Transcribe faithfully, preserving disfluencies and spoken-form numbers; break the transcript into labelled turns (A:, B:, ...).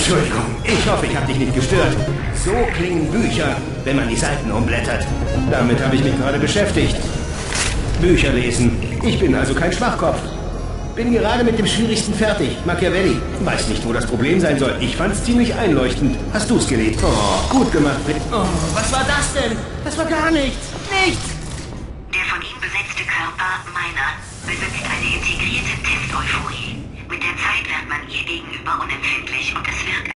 A: Entschuldigung, ich hoffe, ich habe dich nicht gestört. So klingen Bücher, wenn man die Seiten umblättert. Damit habe ich mich gerade beschäftigt. Bücher lesen. Ich bin also kein Schwachkopf. Bin gerade mit dem Schwierigsten fertig. Machiavelli. Weiß nicht, wo das Problem sein soll. Ich fand's ziemlich einleuchtend. Hast du's gelesen? Oh, gut gemacht.
B: Oh, was war das denn? Das war gar nichts. Nichts.
C: Der von ihm besetzte Körper, meiner, besitzt eine integrierte Test-Euphorie. Mit der Zeit wird man ihr gegenüber unempfindlich und es wird